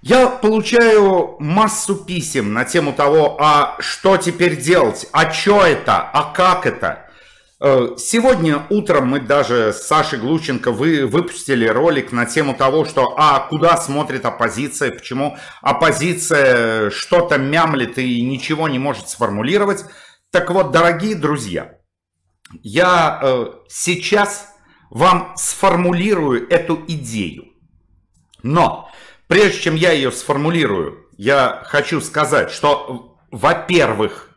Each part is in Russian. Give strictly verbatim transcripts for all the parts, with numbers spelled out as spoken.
Я получаю массу писем на тему того, а что теперь делать, а что это, а как это. Сегодня утром мы даже с Сашей Глущенко вы выпустили ролик на тему того, что а куда смотрит оппозиция, почему оппозиция что-то мямлит и ничего не может сформулировать. Так вот, дорогие друзья, я э, сейчас вам сформулирую эту идею. Но прежде чем я ее сформулирую, я хочу сказать, что, во-первых,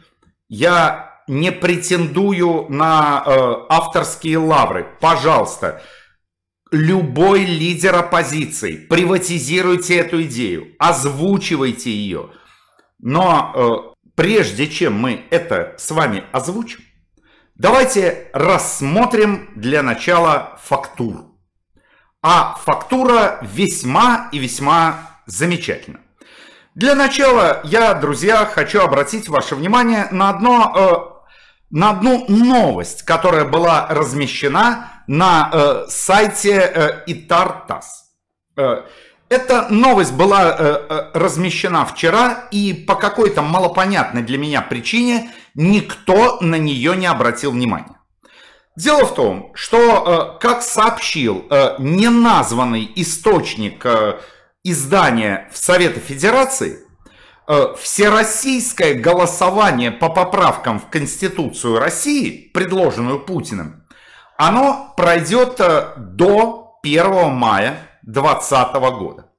я не претендую на э, авторские лавры. Пожалуйста, любой лидер оппозиции, приватизируйте эту идею, озвучивайте ее. Но э, прежде чем мы это с вами озвучим, давайте рассмотрим для начала фактуру. А фактура весьма и весьма замечательна. Для начала я, друзья, хочу обратить ваше внимание на одно... Э, на одну новость, которая была размещена на э, сайте э, ИТАР-ТАСС. Э, эта новость была э, э, размещена вчера, и по какой-то малопонятной для меня причине никто на нее не обратил внимания. Дело в том, что, э, как сообщил э, неназванный источник э, издания в Совете Федерации, всероссийское голосование по поправкам в Конституцию России, предложенную Путиным, оно пройдет до первого мая две тысячи двадцатого года.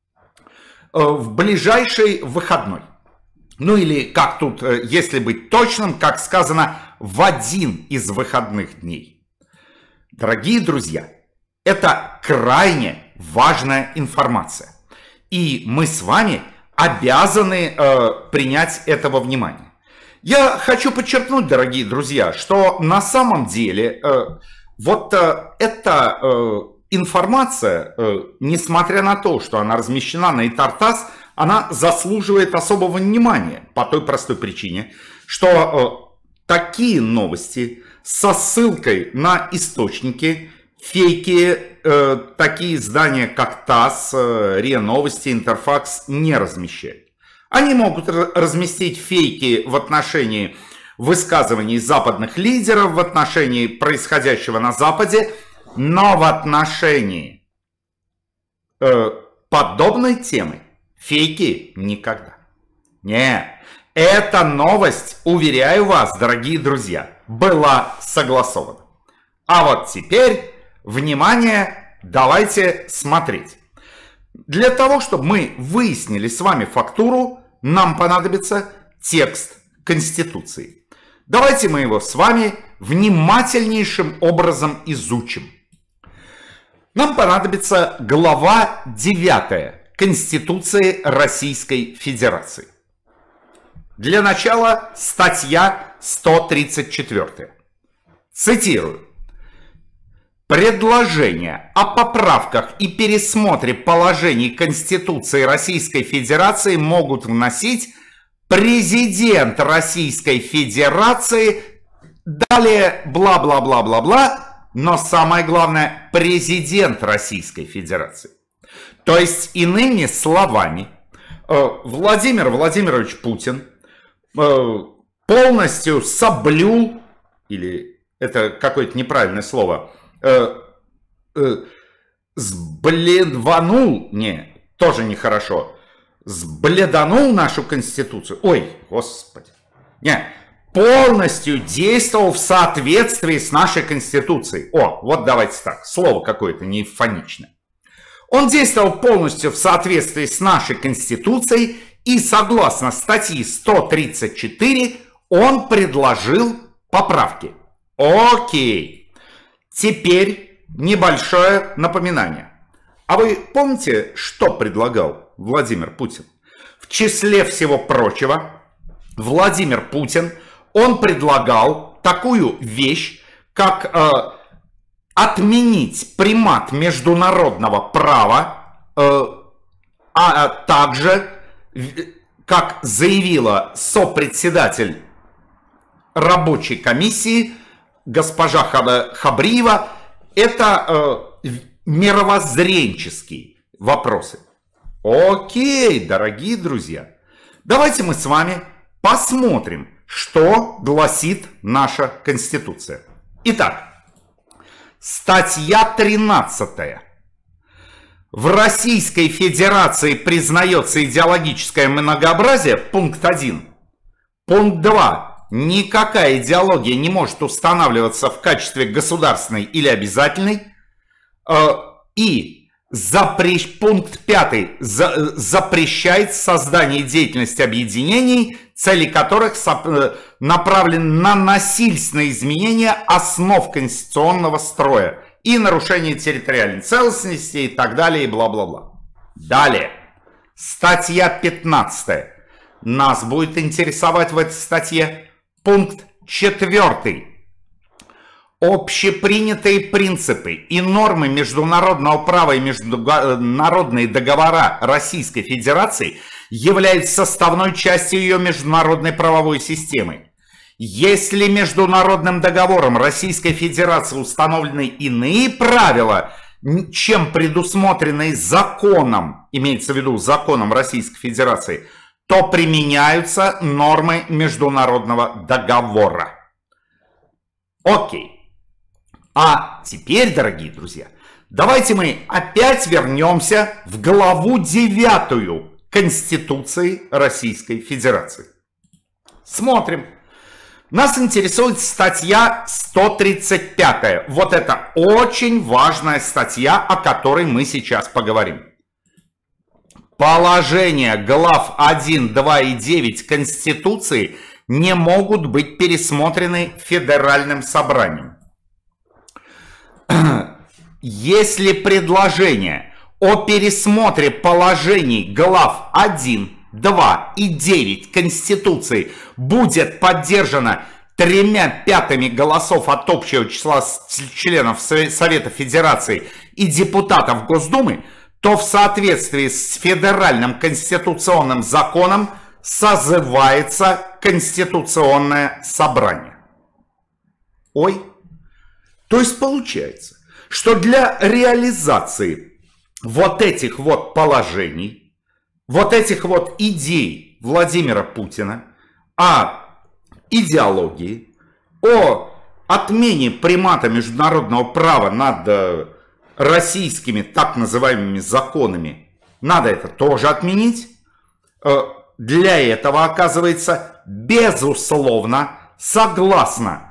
В ближайший выходной. Ну или, как тут, если быть точным, как сказано, в один из выходных дней. Дорогие друзья, это крайне важная информация. И мы с вами обязаны э, принять этого внимания. Я хочу подчеркнуть, дорогие друзья, что на самом деле э, вот э, эта э, информация, э, несмотря на то, что она размещена на ИТАР-ТАСС, она заслуживает особого внимания по той простой причине, что э, такие новости со ссылкой на источники, фейки, э, такие издания, как ТАСС, э, РИА Новости, Интерфакс не размещают. Они могут разместить фейки в отношении высказываний западных лидеров, в отношении происходящего на Западе, но в отношении э, подобной темы фейки никогда. Нет, эта новость, уверяю вас, дорогие друзья, была согласована. А вот теперь... Внимание, давайте смотреть. Для того, чтобы мы выяснили с вами фактуру, нам понадобится текст Конституции. Давайте мы его с вами внимательнейшим образом изучим. Нам понадобится глава девятая Конституции Российской Федерации. Для начала статья сто тридцать четыре. Цитирую. Предложения о поправках и пересмотре положений Конституции Российской Федерации могут вносить президент Российской Федерации, далее бла-бла-бла-бла-бла, но самое главное, президент Российской Федерации. То есть, иными словами, Владимир Владимирович Путин полностью соблюл, или это какое-то неправильное слово, Э, э, сбледванул, не, тоже нехорошо, сбледанул нашу Конституцию, ой, господи, не, полностью действовал в соответствии с нашей Конституцией. О, вот давайте так, слово какое-то неэвфоничное. Он действовал полностью в соответствии с нашей Конституцией, и согласно статьи сто тридцать четыре он предложил поправки. Окей. Теперь небольшое напоминание. А вы помните, что предлагал Владимир Путин? В числе всего прочего, Владимир Путин, он предлагал такую вещь, как э, отменить примат международного права, э, а также, как заявила сопредседатель рабочей комиссии, госпожа Хабриева, это э, мировоззренческие вопросы. Окей, дорогие друзья, давайте мы с вами посмотрим, что гласит наша Конституция. Итак, статья тринадцатая. В Российской Федерации признается идеологическое многообразие, пункт один. Пункт два. Никакая идеология не может устанавливаться в качестве государственной или обязательной. И запрещ... пункт пятый. За... запрещает создание деятельности объединений, цели которых со... направлены на насильственное изменение основ конституционного строя и нарушение территориальной целостности и так далее, и бла-бла-бла. Далее. Статья пятнадцатая. Нас будет интересовать в этой статье пункт четвертый. Общепринятые принципы и нормы международного права и международные договора Российской Федерации являются составной частью ее международной правовой системы. Если международным договором Российской Федерации установлены иные правила, чем предусмотренные законом, имеется в виду законом Российской Федерации, то применяются нормы международного договора. Окей. А теперь, дорогие друзья, давайте мы опять вернемся в главу девятую Конституции Российской Федерации. Смотрим. Нас интересует статья сто тридцать пятая. Вот это очень важная статья, о которой мы сейчас поговорим. Положения глав один, два и девять Конституции не могут быть пересмотрены Федеральным собранием. Если предложение о пересмотре положений глав один, два и девять Конституции будет поддержано тремя пятыми голосов от общего числа членов Совета Федерации и депутатов Госдумы, то в соответствии с федеральным конституционным законом созывается Конституционное собрание. Ой, то есть получается, что для реализации вот этих вот положений, вот этих вот идей Владимира Путина о идеологии, о отмене примата международного права над российскими так называемыми законами, надо это тоже отменить. Для этого, оказывается, безусловно, согласно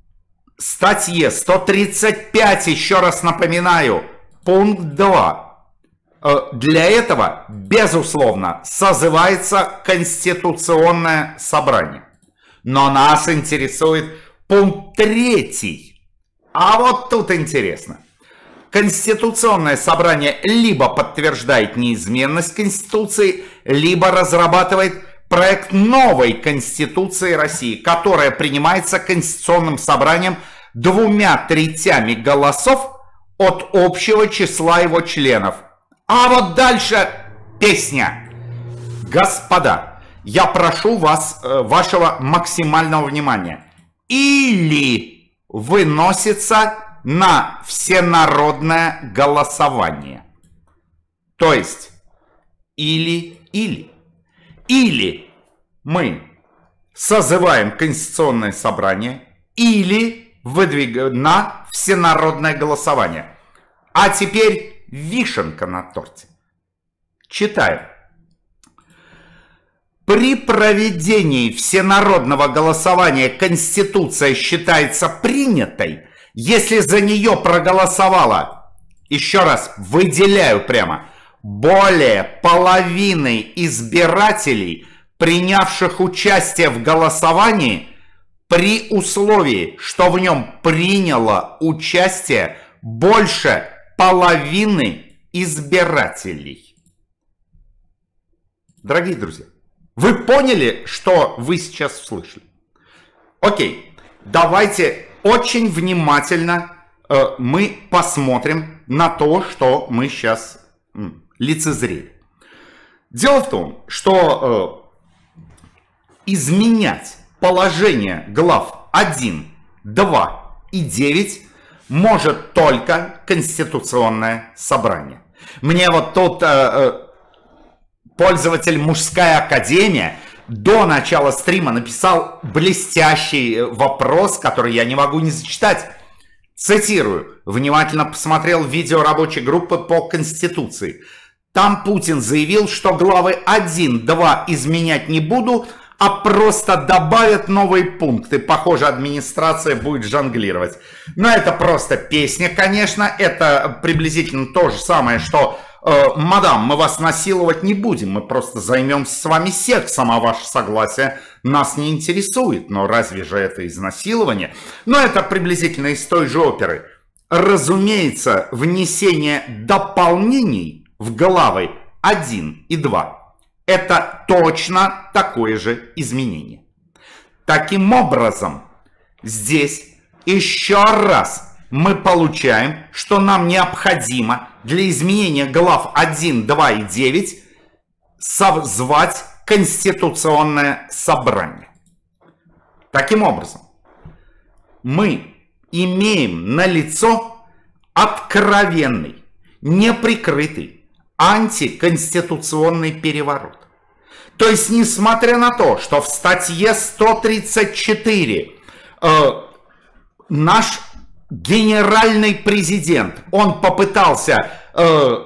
статье сто тридцать пять, еще раз напоминаю, пункт два, для этого, безусловно, созывается Конституционное собрание. Но нас интересует пункт третий. А вот тут интересно. Конституционное собрание либо подтверждает неизменность Конституции, либо разрабатывает проект новой Конституции России, которая принимается Конституционным собранием двумя третями голосов от общего числа его членов. А вот дальше песня. Господа, я прошу вас, вашего максимального внимания. Или выносится на всенародное голосование. То есть, или-или. Или мы созываем Конституционное собрание, или выдвигаем на всенародное голосование. А теперь вишенка на торте. Читаем. При проведении всенародного голосования Конституция считается принятой, если за нее проголосовало, еще раз выделяю прямо, более половины избирателей, принявших участие в голосовании, при условии, что в нем приняло участие больше половины избирателей. Дорогие друзья, вы поняли, что вы сейчас услышали? Окей, давайте очень внимательно э, мы посмотрим на то, что мы сейчас м, лицезрели. Дело в том, что э, изменять положение глав один, два и девять может только Конституционное собрание. Мне вот тут э, э, пользователь «Мужская академия» до начала стрима написал блестящий вопрос, который я не могу не зачитать. Цитирую. Внимательно посмотрел видео рабочей группы по Конституции. Там Путин заявил, что главы один, два изменять не буду, а просто добавят новые пункты. Похоже, администрация будет жонглировать. Но это просто песня, конечно. Это приблизительно то же самое, что э, «Мадам, мы вас насиловать не будем, мы просто займемся с вами сексом, а ваше согласие нас не интересует». Но разве же это изнасилование? Но это приблизительно из той же оперы. Разумеется, внесение дополнений в главы один и два – это точно такое же изменение. Таким образом, здесь еще раз мы получаем, что нам необходимо для изменения глав один, два и девять созвать Конституционное собрание. Таким образом, мы имеем налицо откровенный, неприкрытый, антиконституционный переворот. То есть, несмотря на то, что в статье сто тридцать четыре э, наш генеральный президент, он попытался э,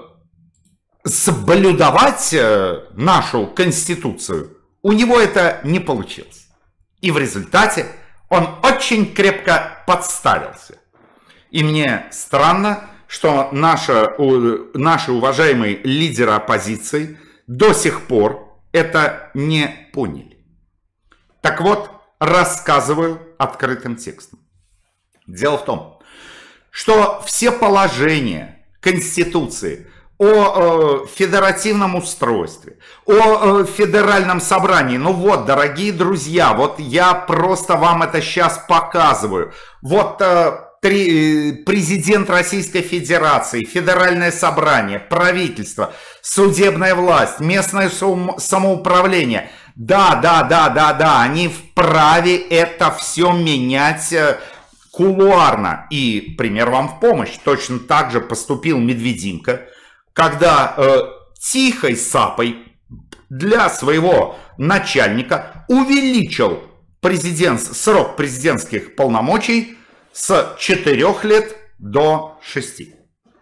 соблюдавать э, нашу Конституцию, у него это не получилось. И в результате он очень крепко подставился. И мне странно, что наши, наши уважаемые лидеры оппозиции до сих пор это не поняли. Так вот, рассказываю открытым текстом. Дело в том, что все положения Конституции о э, федеративном устройстве, о э, федеральном собрании, ну вот, дорогие друзья, вот я просто вам это сейчас показываю. Вот э, три, президент Российской Федерации, федеральное собрание, правительство, судебная власть, местное самоуправление. Да, да, да, да, да, они вправе это все менять э, кулуарно. И пример вам в помощь. Точно так же поступил Медвединка, когда э, тихой сапой для своего начальника увеличил президент, срок президентских полномочий с четырёх лет до шести.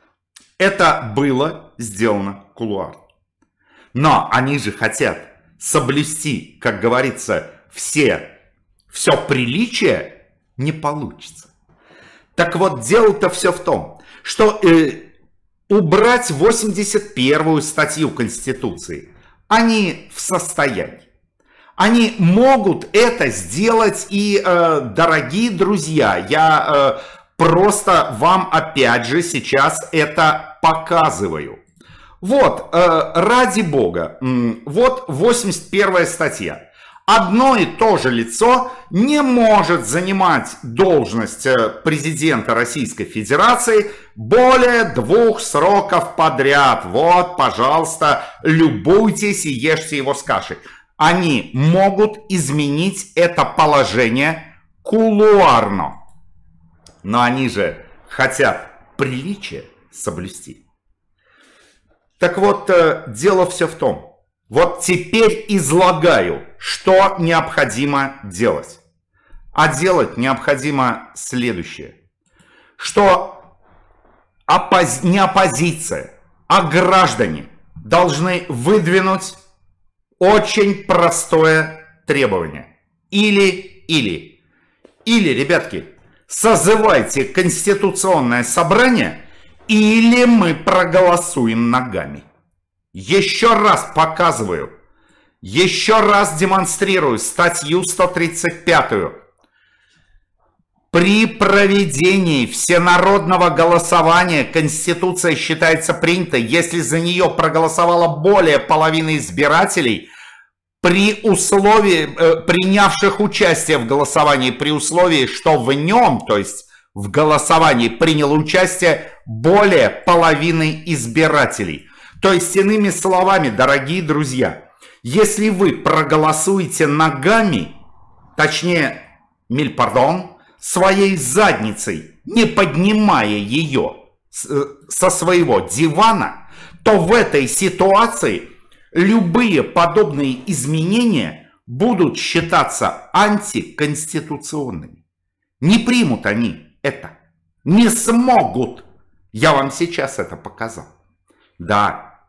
Это было сделано кулуарно. Но они же хотят соблюсти, как говорится, все, все приличие, не получится. Так вот, дело-то все в том, что э, убрать восемьдесят первую статью Конституции они в состоянии. Они могут это сделать, и, э, дорогие друзья, я э, просто вам опять же сейчас это показываю. Вот, э, ради бога, вот восемьдесят первая статья. Одно и то же лицо не может занимать должность президента Российской Федерации более двух сроков подряд. Вот, пожалуйста, любуйтесь и ешьте его с кашей. Они могут изменить это положение кулуарно. Но они же хотят приличие соблюсти. Так вот, дело все в том. Вот теперь излагаю, что необходимо делать. А делать необходимо следующее. Что оппози- не оппозиция, а граждане должны выдвинуть очень простое требование. Или, или, или, ребятки, созывайте конституционное собрание, или мы проголосуем ногами. Еще раз показываю, еще раз демонстрирую статью сто тридцать пятую. При проведении всенародного голосования Конституция считается принятой, если за нее проголосовало более половины избирателей, при условии, э, принявших участие в голосовании, при условии, что в нем, то есть в голосовании, приняло участие более половины избирателей. То есть, иными словами, дорогие друзья, если вы проголосуете ногами, точнее, миль пардон, своей задницей, не поднимая ее со своего дивана, то в этой ситуации любые подобные изменения будут считаться антиконституционными. Не примут они это. Не смогут. Я вам сейчас это показал. Да.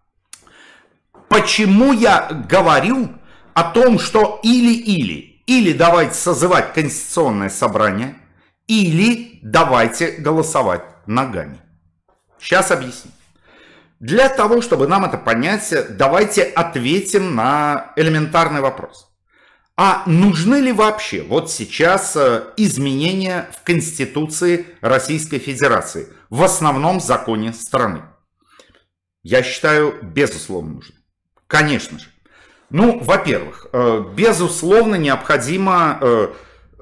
Почему я говорю о том, что или-или, или давайте созывать конституционное собрание, или давайте голосовать ногами. Сейчас объясню. Для того, чтобы нам это понять, давайте ответим на элементарный вопрос. А нужны ли вообще вот сейчас изменения в Конституции Российской Федерации, в основном законе страны? Я считаю, безусловно, нужны. Конечно же. Ну, во-первых, безусловно, необходима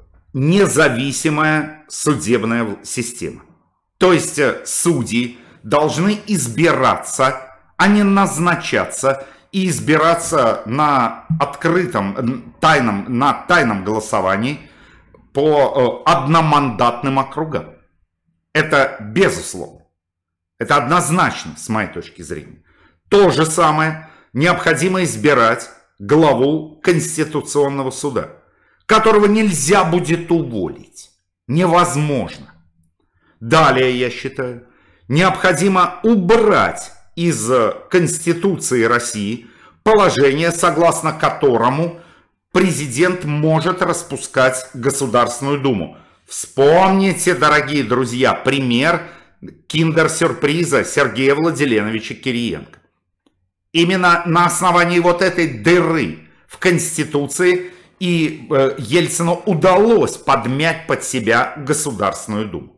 независимая судебная система. То есть судьи должны избираться, а не назначаться, и избираться на открытом, тайном, на тайном голосовании по одномандатным округам. Это безусловно. Это однозначно, с моей точки зрения. То же самое необходимо избирать главу Конституционного суда, которого нельзя будет уволить. Невозможно. Далее, я считаю, необходимо убрать из Конституции России положение, согласно которому президент может распускать Государственную Думу. Вспомните, дорогие друзья, пример киндер-сюрприза Сергея Владиленовича Кириенко. Именно на основании вот этой дыры в Конституции и э, Ельцину удалось подмять под себя Государственную Думу.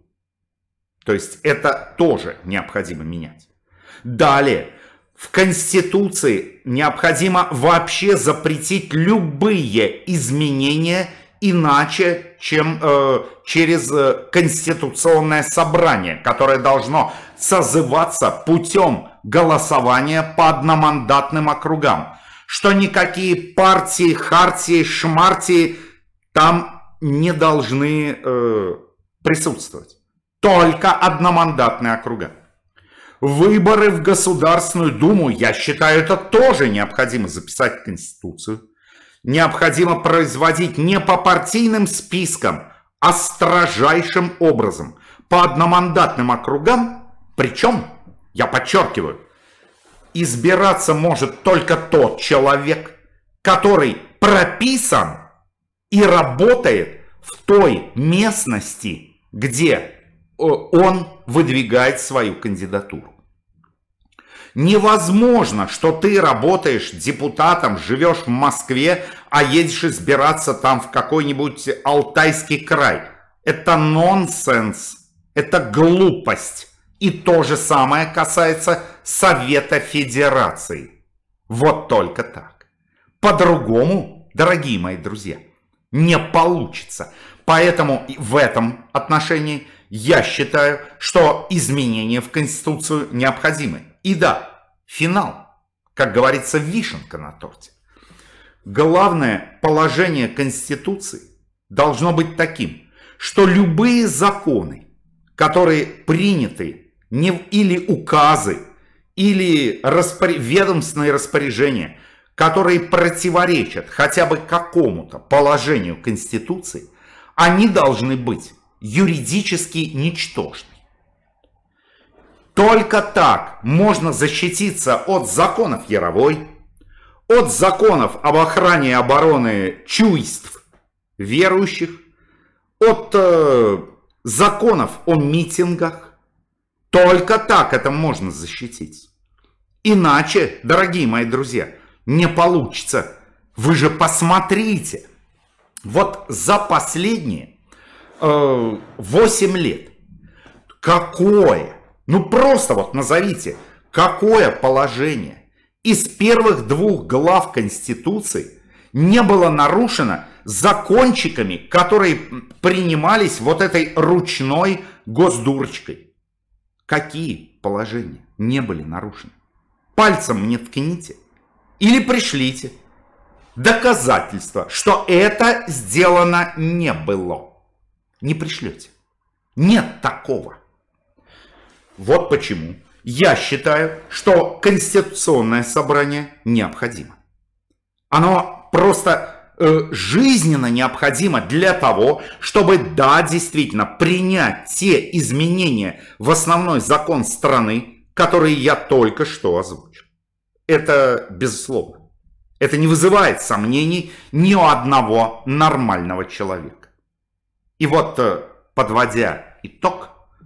То есть это тоже необходимо менять. Далее, в Конституции необходимо вообще запретить любые изменения иначе, чем э, через э, Конституционное собрание, которое должно созываться путем голосования по одномандатным округам. Что никакие партии, хартии, шмартии там не должны э, присутствовать. Только одномандатные округа. Выборы в Государственную Думу, я считаю, это тоже необходимо записать в Конституцию. Необходимо производить не по партийным спискам, а строжайшим образом. По одномандатным округам, причем, я подчеркиваю, избираться может только тот человек, который прописан и работает в той местности, где он выдвигает свою кандидатуру. Невозможно, что ты работаешь депутатом, живешь в Москве, а едешь избираться там в какой-нибудь Алтайский край. Это нонсенс, это глупость. И то же самое касается Совета Федерации. Вот только так. По-другому, дорогие мои друзья, не получится. Поэтому в этом отношении я считаю, что изменения в Конституцию необходимы. И да, финал, как говорится, вишенка на торте. Главное положение Конституции должно быть таким, что любые законы, которые приняты, не, или указы, или распор... ведомственные распоряжения, которые противоречат хотя бы какому-то положению Конституции, они должны быть юридически ничтожны. Только так можно защититься от законов Яровой, от законов об охране и обороне чуйств верующих, от э, законов о митингах. Только так это можно защитить. Иначе, дорогие мои друзья, не получится. Вы же посмотрите, вот за последние э, восемь лет какое, ну просто вот назовите, какое положение из первых двух глав Конституции не было нарушено закончиками, которые принимались вот этой ручной госдурочкой. Какие положения не были нарушены? Пальцем мне ткните или пришлите доказательства, что это сделано не было. Не пришлете. Нет такого. Вот почему Я считаю, что Конституционное собрание необходимо. Оно просто э, жизненно необходимо для того, чтобы, да, действительно, принять те изменения в основной закон страны, которые я только что озвучил. Это безусловно. Это не вызывает сомнений ни у одного нормального человека. И вот, э, подводя итог,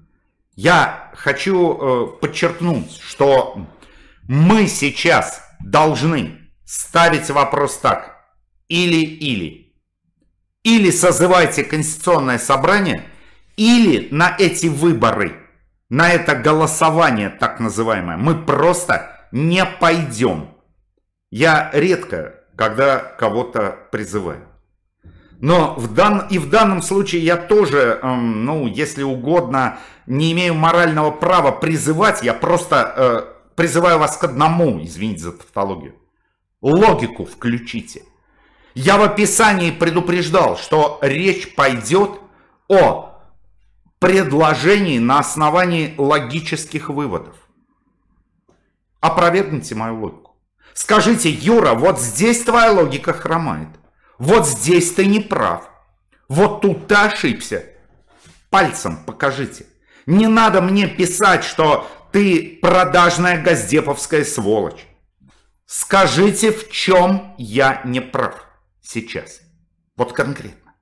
я хочу э, подчеркнуть, что мы сейчас должны ставить вопрос так: или-или. Или созывайте Конституционное собрание, или на эти выборы, на это голосование так называемое, мы просто не пойдем. Я редко, когда кого-то призываю. Но в дан... и в данном случае я тоже, эм, ну, если угодно, не имею морального права призывать. Я просто э, призываю вас к одному, извините за тавтологию. Логику включите. Я в описании предупреждал, что речь пойдет о предложении на основании логических выводов. Опровергните мою логику. Скажите: Юра, вот здесь твоя логика хромает. Вот здесь ты не прав. Вот тут ты ошибся. Пальцем покажите. Не надо мне писать, что ты продажная газдеповская сволочь. Скажите, в чем я не прав сейчас. Вот конкретно.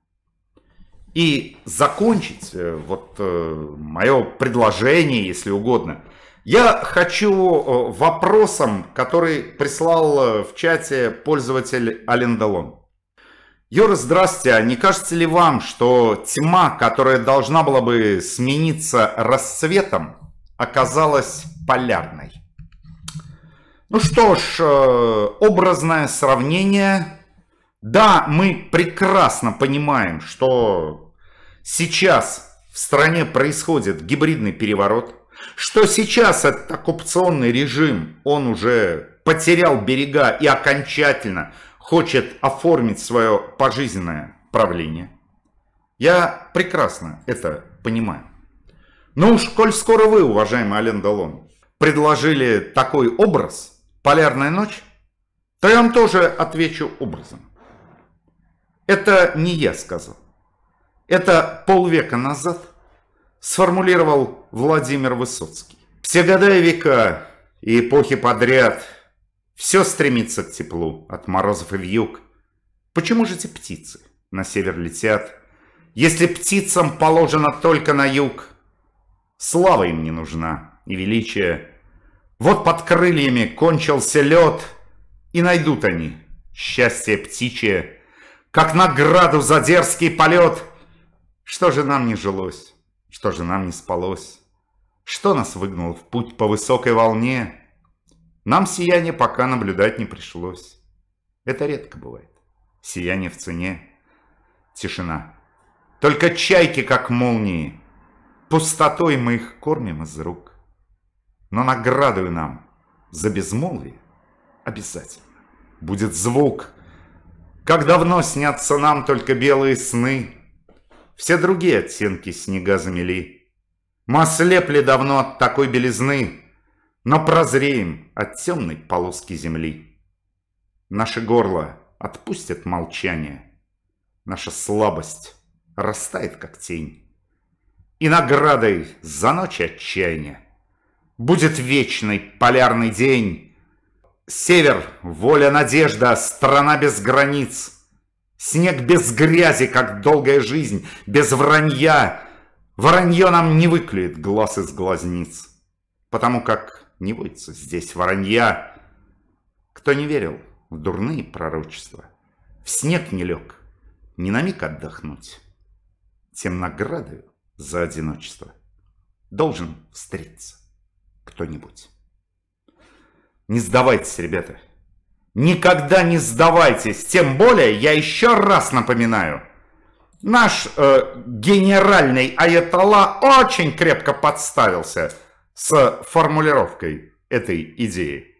И закончить вот мое предложение, если угодно, я хочу вопросом, который прислал в чате пользователь Алендалон. Юра, здравствуйте. А не кажется ли вам, что тьма, которая должна была бы смениться рассветом, оказалась полярной? Ну что ж, образное сравнение. Да, мы прекрасно понимаем, что сейчас в стране происходит гибридный переворот, что сейчас этот оккупационный режим, он уже потерял берега и окончательно хочет оформить свое пожизненное правление. Я прекрасно это понимаю. Но уж коль скоро вы, уважаемый Алендалон, предложили такой образ «Полярная ночь», то я вам тоже отвечу образом. Это не я сказал. Это полвека назад сформулировал Владимир Высоцкий. Все года и века, и эпохи подряд все стремится к теплу, от морозов и вьюг. Почему же эти птицы на север летят, если птицам положено только на юг? Слава им не нужна и величие. Вот под крыльями кончился лед, и найдут они счастье птичье, как награду за дерзкий полет. Что же нам не жилось, что же нам не спалось? Что нас выгнало в путь по высокой волне? Нам сияние пока наблюдать не пришлось. Это редко бывает. Сияние в цене, тишина. Только чайки, как молнии, пустотой мы их кормим из рук. Но наградою нам за безмолвие обязательно будет звук. Как давно снятся нам только белые сны, все другие оттенки снега замели. Мы ослепли давно от такой белизны, но прозреем от темной полоски земли. Наше горло отпустит молчание, наша слабость растает, как тень. И наградой за ночь отчаяния будет вечный полярный день. Север, воля, надежда, страна без границ. Снег без грязи, как долгая жизнь, без вранья. Воронье нам не выклюет глаз из глазниц, потому как не водится здесь воронья. Кто не верил в дурные пророчества, в снег не лег, ни на миг отдохнуть, тем наградою за одиночество должен встретиться кто-нибудь. Не сдавайтесь, ребята. Никогда не сдавайтесь. Тем более, я еще раз напоминаю, наш э, генеральный аятолла очень крепко подставился с формулировкой этой идеи.